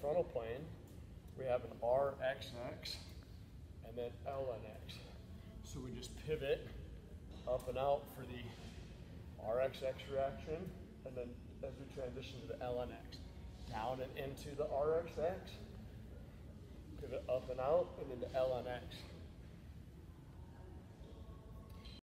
frontal plane, we have an RXX and then LNX. So we just pivot up and out for the RXX reaction, and then as we transition to the LNX, down and into the RXX, pivot up and out, and into LNX.